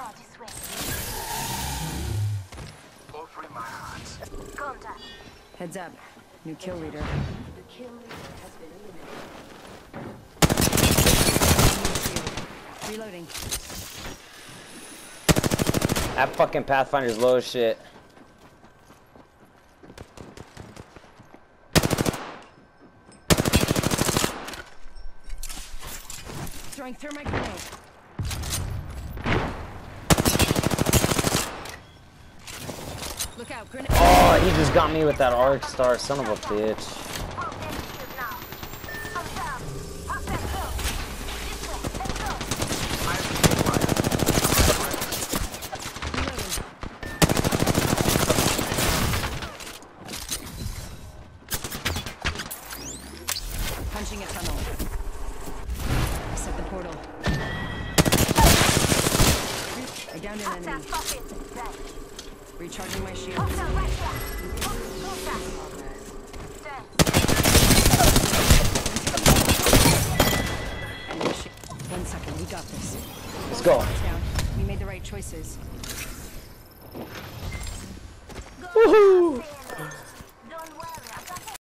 Heads up. New kill leader. The kill leader has been eliminated. Reloading. That fucking Pathfinder's low as shit. Throwing thermite grenade. Look out, grenade. Oh, he just got me with that arc star, son of a bitch. Punching a tunnel. I set the portal. I downed an enemy. Recharging my shield. Enemy shield. 1 second, we got this. Let's go. Down. We made the right choices. Woohoo!